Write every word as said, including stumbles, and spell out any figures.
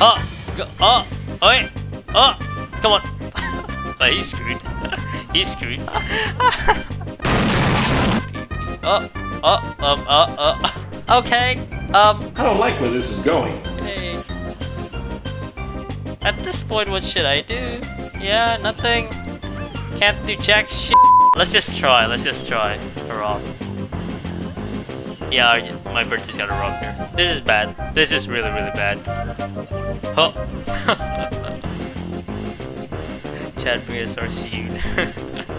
Oh, go, oh, oh, oh, come on. Oh, he's screwed. He's screwed. Oh, oh, um, uh, uh. Okay. Um. I don't like where this is going. Hey. At this point, what should I do? Yeah, nothing. Can't do jack shit. Let's just try. Let's just try. A rock. Yeah, my bird just got a rock here. This is bad. This is really, really bad. Oh. Chad Briasaur, see you.